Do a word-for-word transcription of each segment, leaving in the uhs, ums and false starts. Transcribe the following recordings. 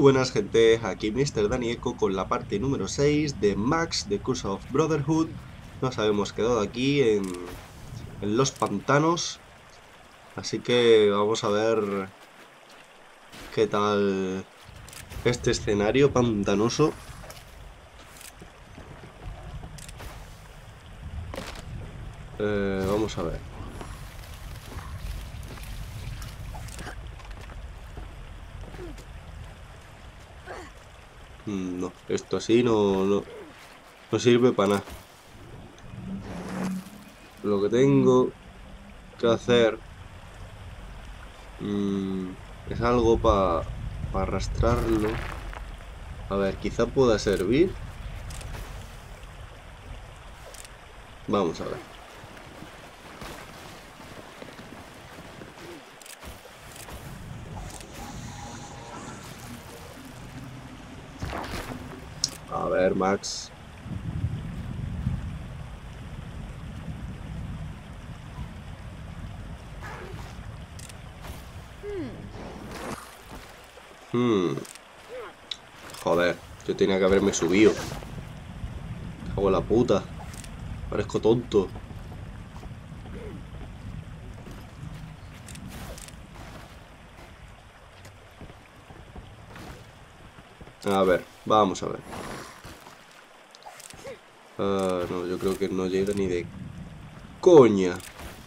buenas gente, aquí míster Danieco con la parte número seis de Max de Curse of Brotherhood. Nos habíamos quedado aquí en, en los pantanos, así que vamos a ver qué tal este escenario pantanoso. Eh, vamos a ver. Mm, No, esto así no, no, no sirve para nada. Lo que tengo que hacer mm, es algo para arrastrarlo. A ver, quizá pueda servir. Vamos a ver. A ver, Max. Hmm. Joder, yo tenía que haberme subido. Cago en la puta. Parezco tonto. A ver, vamos a ver. Ah, no, yo creo que no llega ni de coña.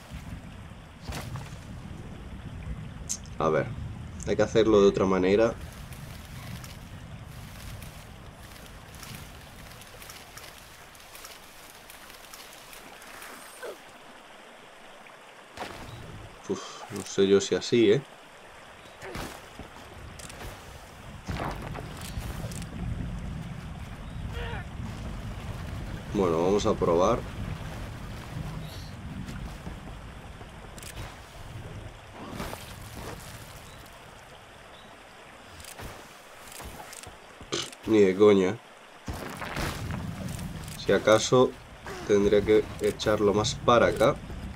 A ver, hay que hacerlo de otra manera. Uf, no sé yo si así, ¿eh? Bueno, vamos a probar. Ni de coña. Si acaso tendría que echarlo más para acá.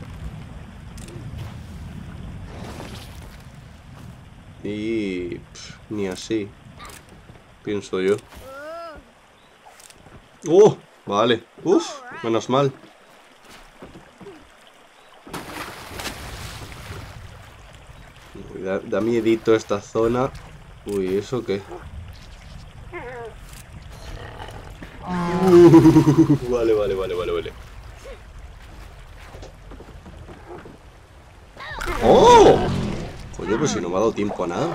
Y pff, ni así, pienso yo. ¡Oh! Vale. Uf, menos mal. Uy, da, da miedito esta zona. Uy, ¿eso qué? Uh, vale, vale, vale, vale, vale. ¡Oh! Coño, pues si no me ha dado tiempo a nada.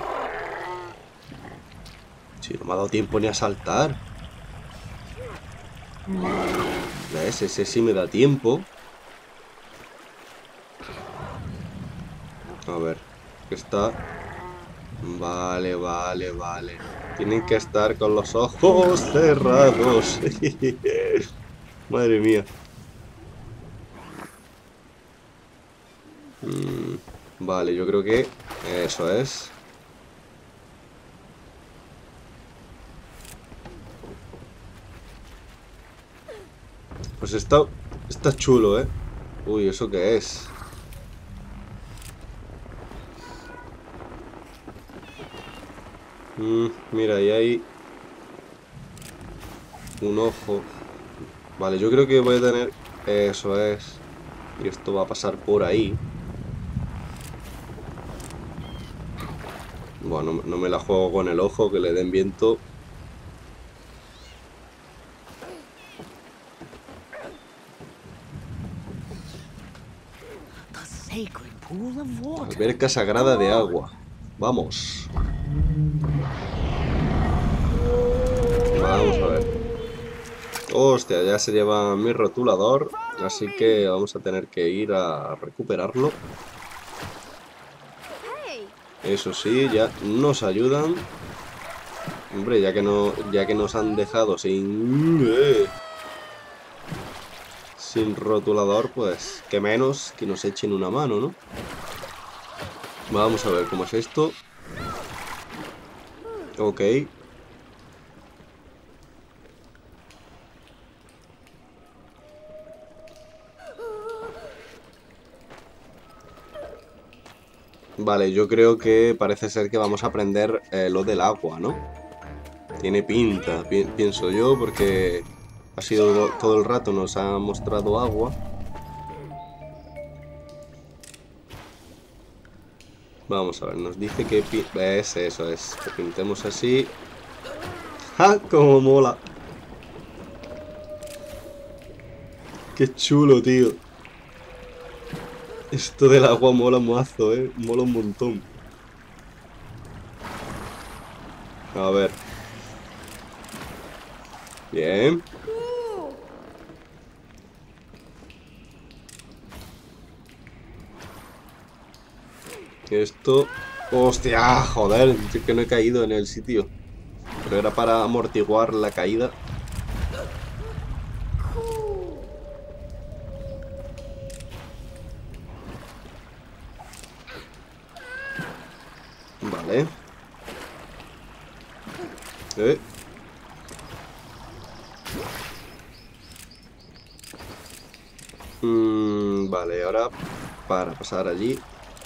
Si no me ha dado tiempo ni a saltar. ¿Ves? Ese sí me da tiempo. A ver, que está... Vale, vale, vale. Tienen que estar con los ojos cerrados. Madre mía. Mm, vale, yo creo que eso es. Pues está, está chulo, ¿eh? Uy, ¿eso qué es? Mm, mira, ahí hay un ojo. Vale, yo creo que voy a tener... Eso es. Y esto va a pasar por ahí. Bueno, no me la juego con el ojo, que le den viento. Alberca sagrada de agua. Vamos. Vamos a ver. Hostia, ya se lleva mi rotulador. Así que vamos a tener que ir a recuperarlo. Eso sí, ya nos ayudan. Hombre, ya que no, ya que nos han dejado sin... Eh, sin rotulador, pues que menos que nos echen una mano, ¿no? Vamos a ver cómo es esto. Ok. Vale, yo creo que parece ser que vamos a aprender eh, lo del agua, ¿no? Tiene pinta, pi pienso yo, porque ha sido todo el rato, nos ha mostrado agua. Vamos a ver, nos dice que... ¿Ves? Eso es, que pintemos así. ¡Ja! ¡Cómo mola! ¡Qué chulo, tío! Esto del agua mola mazo, eh. Mola un montón. A ver. Bien. Esto... ¡Hostia! Joder, es que no he caído en el sitio. Pero era para amortiguar la caída. Vale. Eh. Mm, vale, ahora para pasar allí.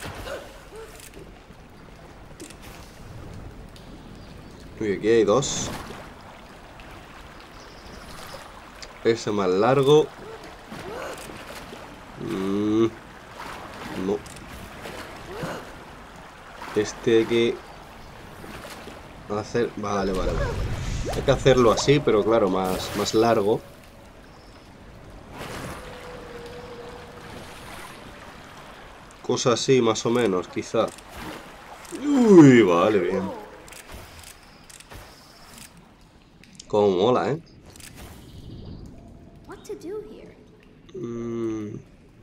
Uy, aquí hay dos. Ese más largo. Mm, no. Este hay que hacer... Vale, vale, vale. Hay que hacerlo así, pero claro, más, más largo. Cosa así, más o menos, quizá. Uy, vale, bien. Como mola, ¿eh? Mm.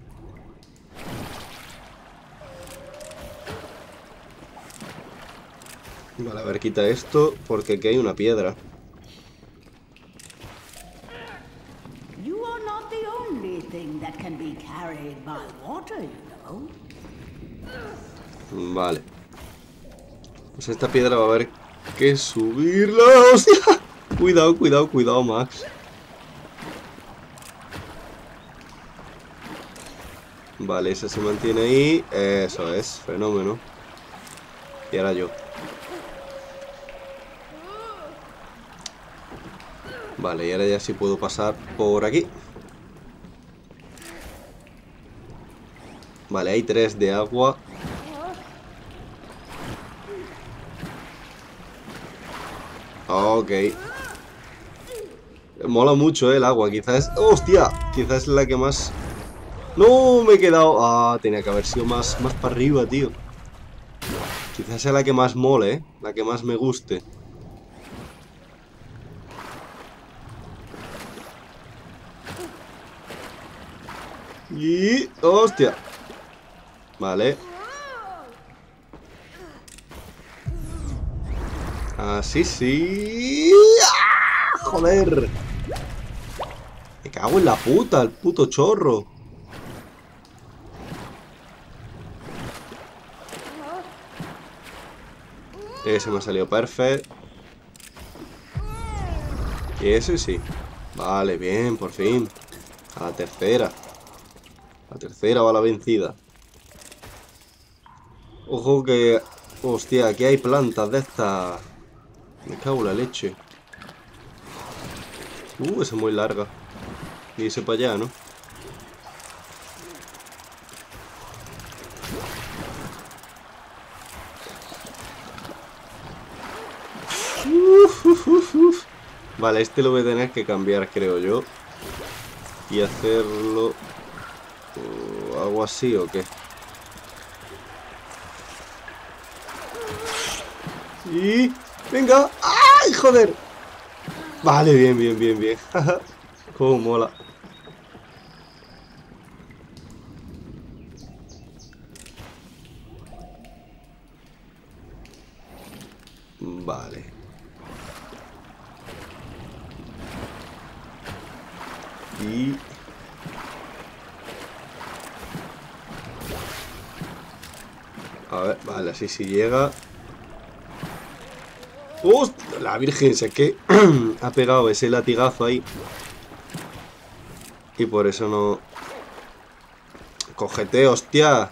Vale, a ver, quita esto, porque aquí hay una piedra. Vale. Pues esta piedra va a haber que subirla. ¡Hostia! Cuidado, cuidado, cuidado, Max. Vale, esa se mantiene ahí. Eso es, fenómeno. Y ahora yo. Vale, y ahora ya sí puedo pasar por aquí. Vale, hay tres de agua. Ok. Mola mucho, eh, el agua. Quizás... ¡Hostia! Quizás es la que más... ¡No! Me he quedado... Ah, tenía que haber sido más, más para arriba, tío. Quizás sea la que más mole, ¿eh? La que más me guste. Y... ¡Hostia! Vale. Así sí. ¡Ah! ¡Joder! Me cago en la puta, el puto chorro. Ese me ha salido perfecto. Y ese sí. Vale, bien, por fin. A la tercera. La tercera va la vencida. Ojo que... Hostia, aquí hay plantas de estas. Me cago en la leche. Uh, esa es muy larga. Y ese para allá, ¿no? Uf, uf, uf, uf. Vale, este lo voy a tener que cambiar, creo yo. Y hacerlo... Uh, ¿algo así o qué? Y... ¡Venga! ¡Ay, joder! Vale, bien, bien, bien, bien. Cómo mola. Vale. Y... A ver, vale, así sí llega. ¡Hostia! La virgen, sé que ha pegado ese latigazo ahí. Y por eso no... ¡Cógete, hostia!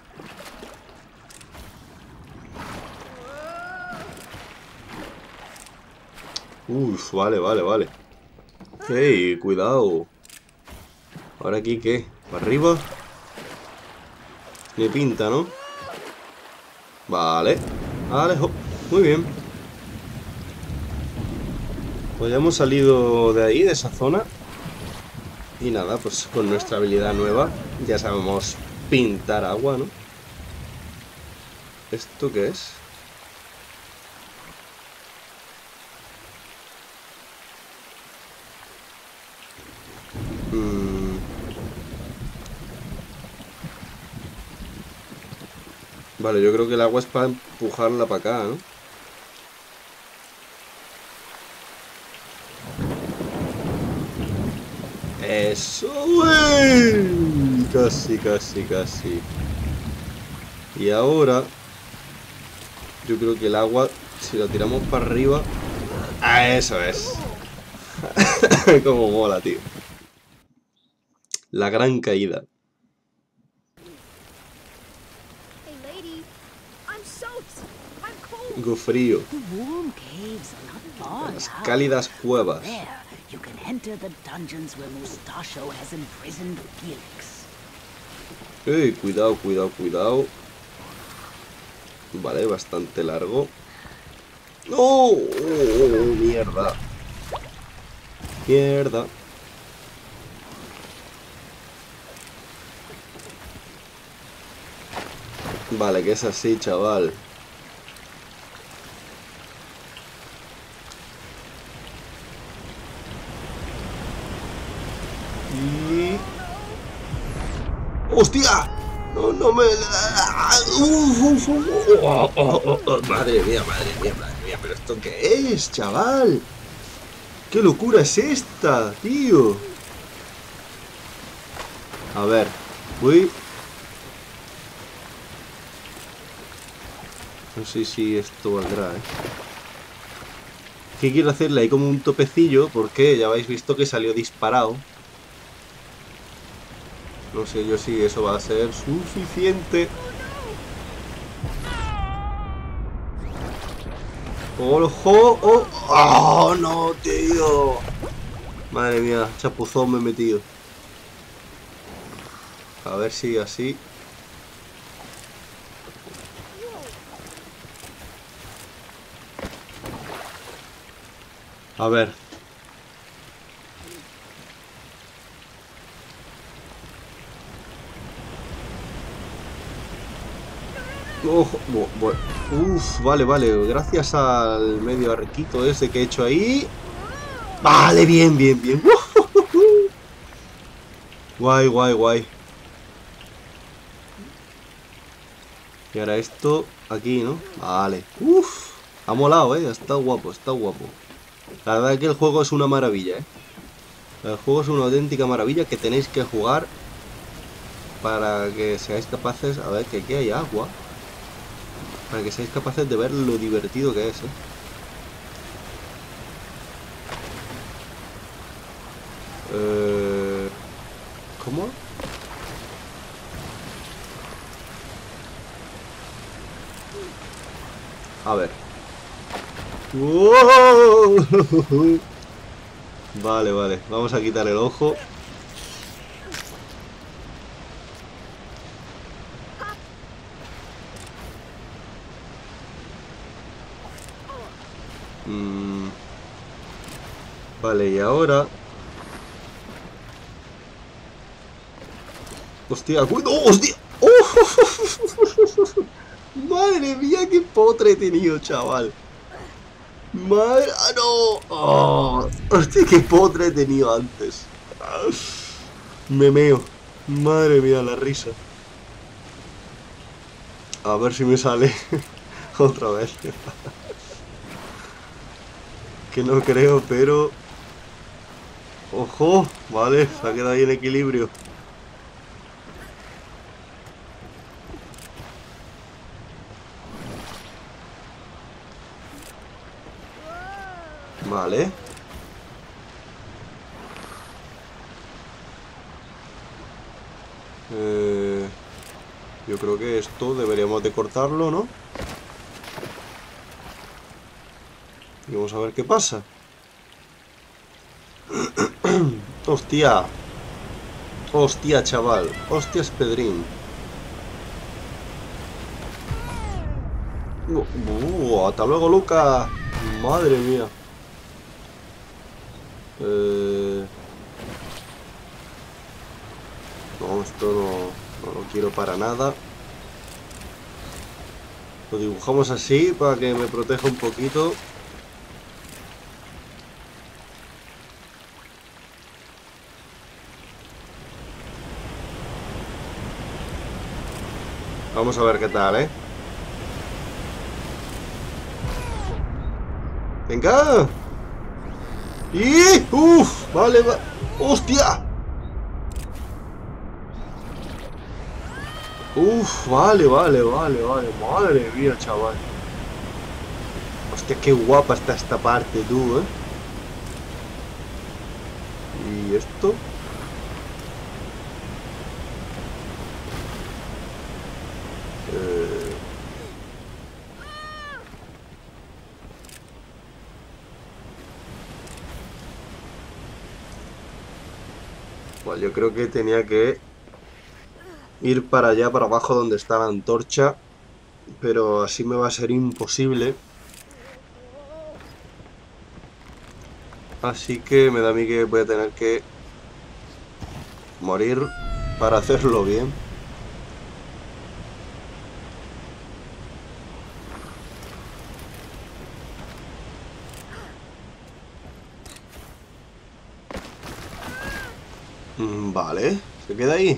Uf, vale, vale, vale. ¡Ey, cuidado! ¿Ahora aquí qué? ¿Para arriba? Ni pinta, ¿no? Vale. Vale, hop. Muy bien. Pues ya hemos salido de ahí, de esa zona. Y nada, pues con nuestra habilidad nueva ya sabemos pintar agua, ¿no? ¿Esto qué es? Mm. Vale, yo creo que el agua es para empujarla para acá, ¿no? ¡Eso! ¡Uy! Casi, casi, casi. Y ahora... yo creo que el agua, si lo tiramos para arriba... ¡Ah, eso es! Como mola, tío. La gran caída. Tengo frío. Las cálidas cuevas. Ey, cuidado, cuidado, cuidado. Vale, bastante largo. ¡No! ¡Oh, mierda! Mierda. Vale, que es así, chaval. Y... ¡hostia! No, no me... Uf, uf, uf. Oh, oh, oh, oh. Madre mía, madre mía, madre mía. ¿Pero esto qué es, chaval? ¿Qué locura es esta, tío? A ver. Uy. No sé si esto valdrá, ¿eh? ¿Qué quiero hacerle ahí como un topecillo? Porque ya habéis visto que salió disparado. No sé yo si eso va a ser suficiente. ¡Ojo! ¡Oh! ¡Oh, no, tío! Madre mía, chapuzón me he metido. A ver si así... A ver. Ojo, uf, vale, vale. Gracias al medio arquito ese que he hecho ahí. Vale, bien, bien, bien. Guay, guay, guay. Y ahora esto aquí, ¿no? Vale. Uf, ha molado, ¿eh? Está guapo, está guapo. La verdad es que el juego es una maravilla, ¿eh? El juego es una auténtica maravilla que tenéis que jugar para que seáis capaces... A ver, que aquí hay agua. Para que seáis capaces de ver lo divertido que es, ¿eh? Eh... ¿Cómo? A ver. ¡Wow! Vale, vale. Vamos a quitar el ojo. Mm. Vale, y ahora... ¡Hostia! ¡Cuidado! ¡Hostia! ¡Oh! ¡Madre mía, qué potre he tenido, chaval! ¡Madre! ¡Ah, no! ¡Oh! ¡Hostia, qué potre he tenido antes! Me meo. Madre mía, la risa. A ver si me sale otra vez. Que no creo, pero... ¡Ojo! Vale, se ha quedado ahí en equilibrio. Vale. Eh, yo creo que esto deberíamos de cortarlo, ¿no? Y vamos a ver qué pasa. Hostia. Hostia, chaval. Hostias, Pedrín. Uh, hasta luego, Luca. Madre mía. Eh... No, esto no, no lo quiero para nada. Lo dibujamos así para que me proteja un poquito. Vamos a ver qué tal, ¿eh? ¡Venga! ¡Y! ¡Uf! Vale, va. ¡Hostia! Uf, vale, vale, vale, vale. Madre mía, chaval. Hostia, qué guapa está esta parte, tú, ¿eh? ¿Y esto? Eh... Bueno, yo creo que tenía que ir para allá, para abajo donde está la antorcha. Pero así me va a ser imposible. Así que me da a mí que voy a tener que morir para hacerlo bien. Vale, se queda ahí.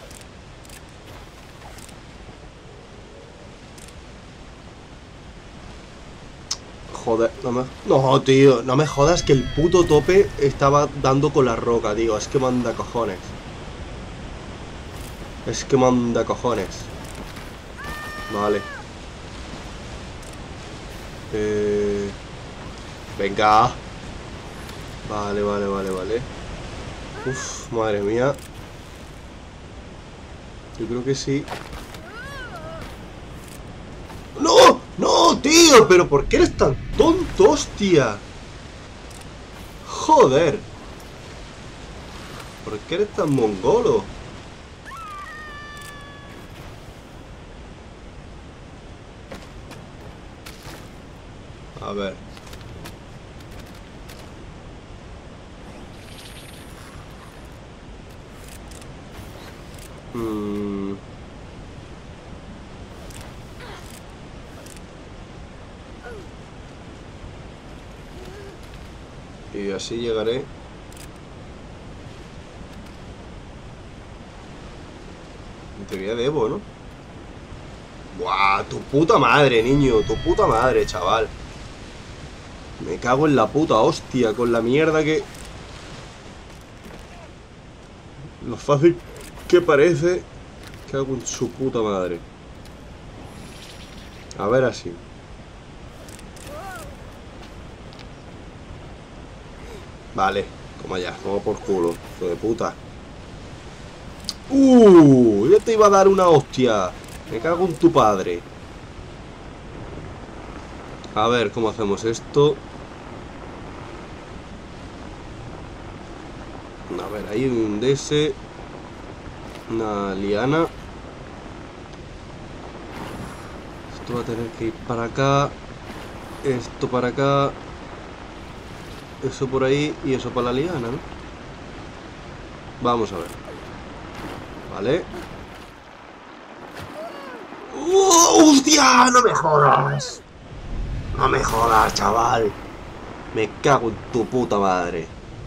Joder, no me... No, tío, no me jodas que el puto tope estaba dando con la roca, tío. Es que manda cojones. Es que manda cojones. Vale. Eh... Venga. Vale, vale, vale, vale. Uf, madre mía. Yo creo que sí. ¡No! ¡No, tío! ¿Pero por qué eres tan tonto, hostia? Joder. ¿Por qué eres tan mongolo? A ver. Hmm. Y así llegaré. En teoría debo, ¿no? ¡Buah! Tu puta madre, niño. Tu puta madre, chaval. Me cago en la puta hostia con la mierda que... Lo fácil que parece. Cago en su puta madre. A ver así. Vale, como ya, como por culo, hijo de puta. ¡Uh! Yo te iba a dar una hostia. Me cago en tu padre. A ver, ¿cómo hacemos esto? A ver, hay un D S. Una liana. Esto va a tener que ir para acá. Esto para acá. Eso por ahí y eso para la liana, ¿no? Vamos a ver. Vale. ¡Uh, ¡hostia! ¡No me jodas! ¡No me jodas, chaval! Me cago en tu puta madre.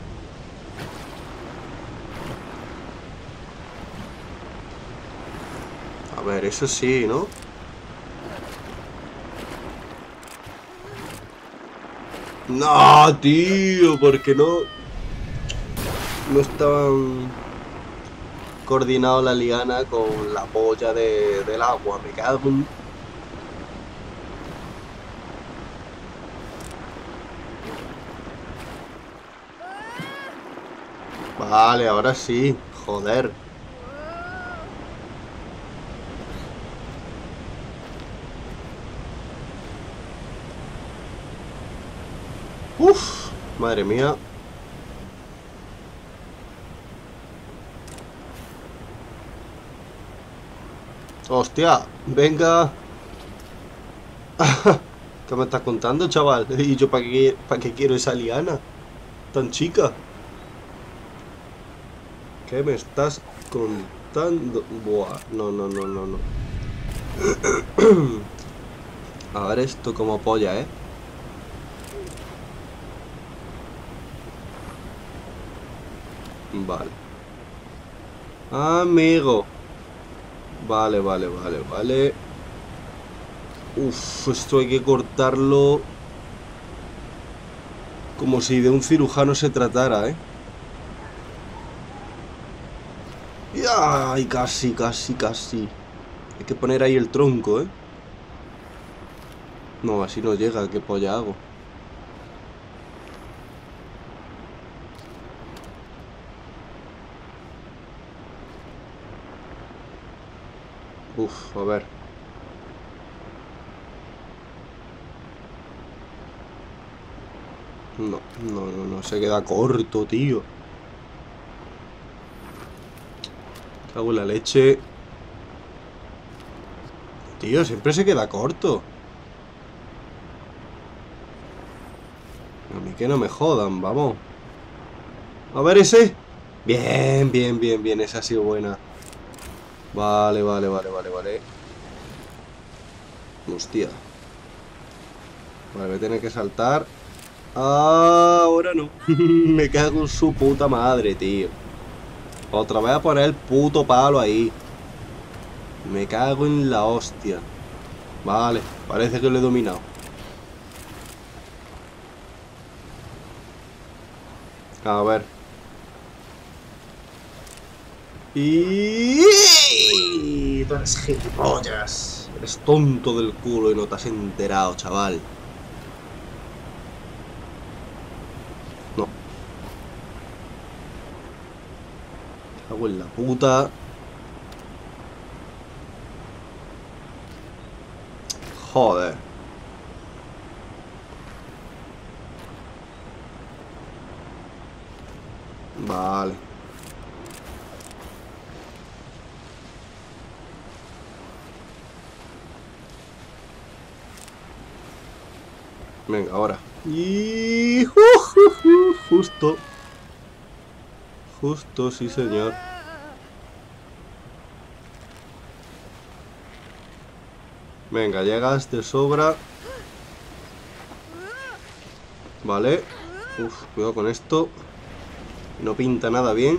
A ver, eso sí, ¿no? No, tío, porque no... No estaban coordinados la liana con la polla de, del agua. Me cago en... Vale, ahora sí. Joder. Uf, madre mía. Hostia, venga. ¿Qué me estás contando, chaval? ¿Y yo para qué, para qué quiero esa liana tan chica? ¿Qué me estás contando? Buah, no, no, no, no, no. A ver esto como polla, ¿eh? Vale. Amigo. Vale, vale, vale, vale. Uf, esto hay que cortarlo como si de un cirujano se tratara, ¿eh? Ay, casi, casi, casi. Hay que poner ahí el tronco, ¿eh? No, así no llega. ¿Qué polla hago? Uf, a ver. No, no, no, no. Se queda corto, tío. Cago en la leche. Tío, siempre se queda corto. A mí que no me jodan, vamos. A ver ese. Bien, bien, bien, bien. Esa ha sido buena. Vale, vale, vale, vale, vale. Hostia. Vale, voy a tener que saltar. Ah, ahora no. Me cago en su puta madre, tío. Otra vez a poner el puto palo ahí. Me cago en la hostia. Vale, parece que lo he dominado. A ver. Y... Tú eres gilipollas. Eres tonto del culo y no te has enterado, chaval. No. Cago en la puta. Joder. Vale. Venga, ahora. Y... Uh, uh, uh, justo. Justo, sí, señor. Venga, llegas de sobra. Vale. Uf, cuidado con esto. No pinta nada bien.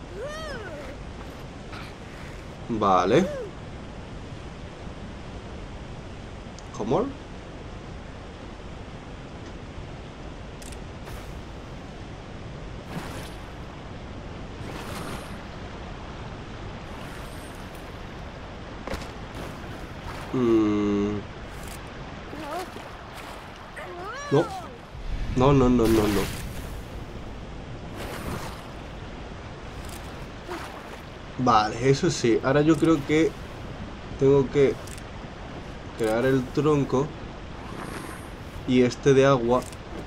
Vale. ¿Cómo? Mm. No. No, no, no, no, no. Vale, eso sí. Ahora yo creo que tengo que crear el tronco y este de agua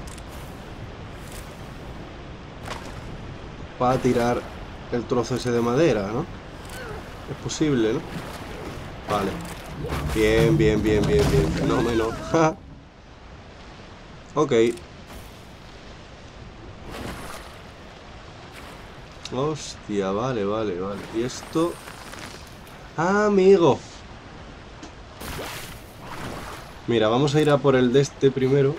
para tirar el trozo ese de madera, ¿no? Es posible, ¿no? Vale. Bien, bien, bien, bien, bien. Fenómeno. Ok. Hostia, vale, vale, vale. Y esto... ¡Ah, amigo! Mira, vamos a ir a por el de este primero.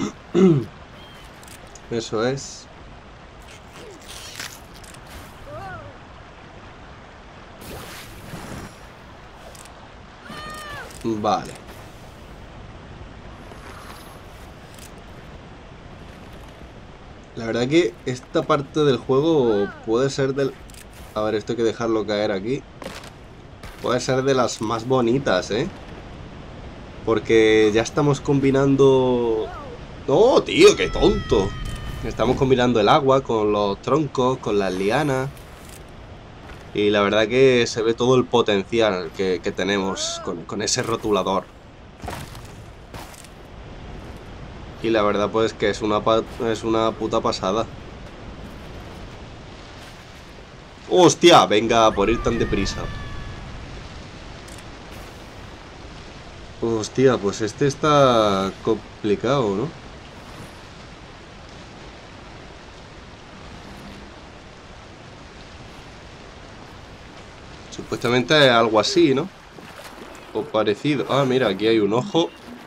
Eso es. Vale. La verdad que esta parte del juego puede ser del... A ver, esto hay que dejarlo caer aquí. Puede ser de las más bonitas, ¿eh? Porque ya estamos combinando... ¡No, tío, qué tonto! Estamos combinando el agua con los troncos, con las lianas. Y la verdad que se ve todo el potencial que, que tenemos con, con ese rotulador. Y la verdad pues que es una, es una puta pasada. ¡Hostia! Venga, por ir tan deprisa. Hostia, pues este está complicado, ¿no? Supuestamente es algo así, ¿no? O parecido. Ah, mira, aquí hay un ojo.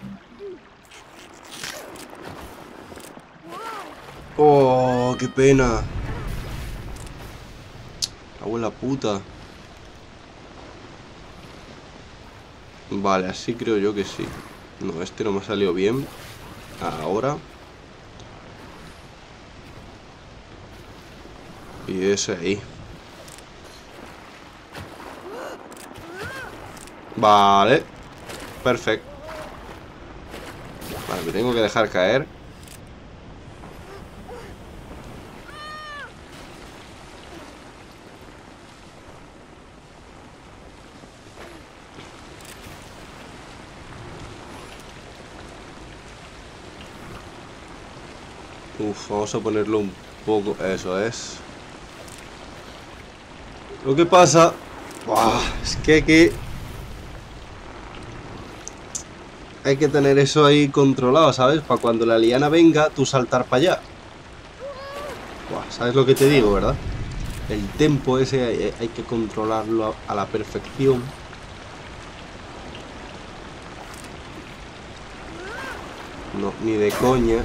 Oh, qué pena. Cago en la puta. Vale, así creo yo que sí. No, este no me ha salido bien. Ahora. Y ese ahí. Vale. Perfecto. Vale, me tengo que dejar caer. Uf, vamos a ponerlo un poco. Eso es. Lo que pasa... Buah, es que hay que... Hay que tener eso ahí controlado, ¿sabes? Para cuando la liana venga, tú saltar para allá. Buah, ¿sabes lo que te digo, verdad? El tempo ese hay, hay que controlarlo a, a la perfección. No, ni de coña.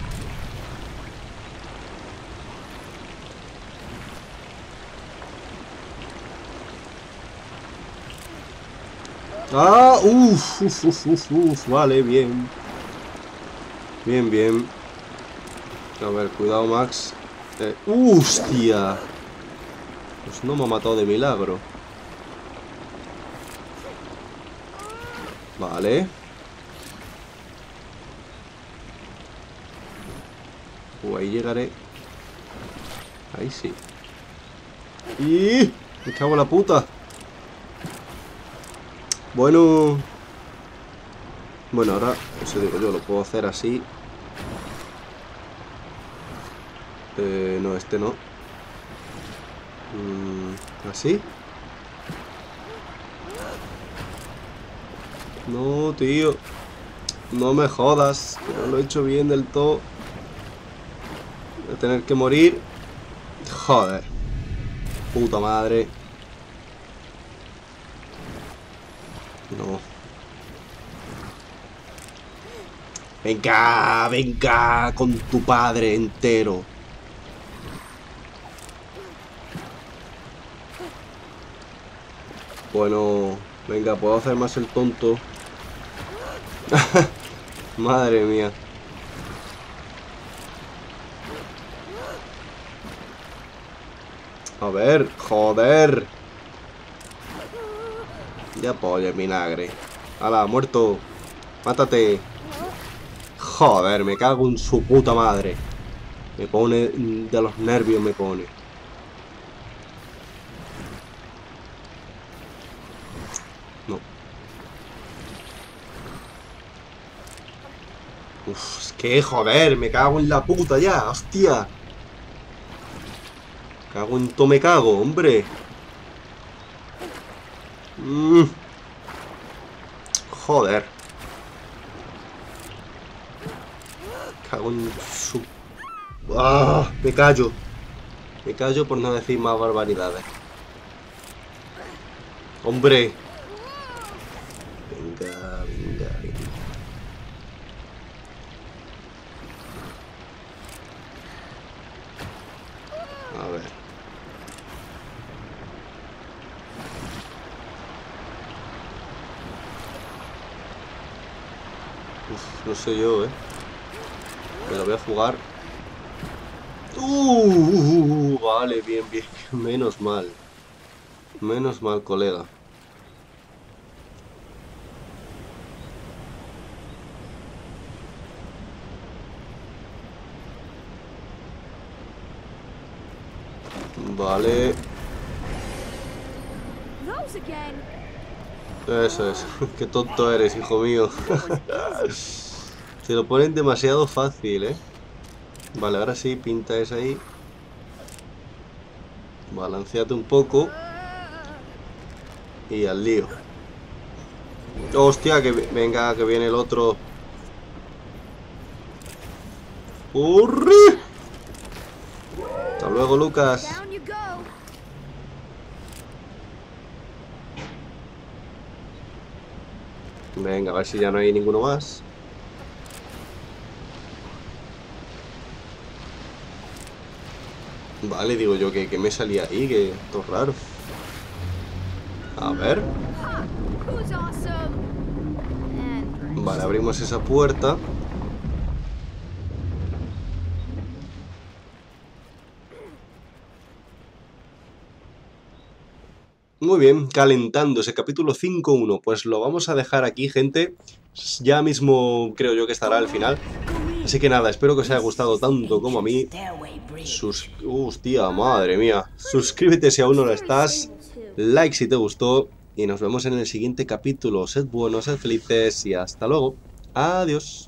Ah, uff, uff, uff, uff, uf, vale, bien. Bien, bien. A ver, cuidado, Max. Eh, ¡Hostia! Pues no me ha matado de milagro. Vale. Pues ahí llegaré. Ahí sí. ¡Y! ¡Me cago en la puta! Bueno... Bueno, ahora, eso digo yo, lo puedo hacer así. Eh, no, este no. Mm, ¿así? No, tío. No me jodas, que no lo he hecho bien del todo. Voy a tener que morir. Joder. Puta madre. No. Venga, venga, con tu padre entero. Bueno, venga, puedo hacer más el tonto. Madre mía. A ver, joder. Ya polla, vinagre. ¡Hala, muerto! ¡Mátate! Joder, me cago en su puta madre. Me pone de los nervios, me pone. No. Uf, es que joder, me cago en la puta ya, hostia. Cago en to me cago, hombre. Mm. Joder. Cago en su... ¡Ah! Me callo. Me callo por no decir más barbaridades. ¡Hombre! Venga, venga, venga. A ver. Uf, no sé yo, ¿eh? Me lo voy a jugar. Uh, uh, uh, vale, bien, bien. Menos mal. Menos mal, colega. Vale. Eso es. Qué tonto eres, hijo mío. Te lo ponen demasiado fácil, ¿eh? Vale, ahora sí, pinta esa ahí. Balanceate un poco. Y al lío. Hostia, que venga, que viene el otro. ¡Corre! Hasta luego, Lucas. Venga, a ver si ya no hay ninguno más. Vale, digo yo que, que me salía ahí, que esto es raro. A ver. Vale, abrimos esa puerta. Muy bien, calentando ese capítulo cinco uno. Pues lo vamos a dejar aquí, gente. Ya mismo creo yo que estará al final. Así que nada, espero que os haya gustado tanto como a mí. Sus... Hostia, madre mía. Suscríbete si aún no lo estás. Like si te gustó. Y nos vemos en el siguiente capítulo. Sed buenos, sed felices y hasta luego. Adiós.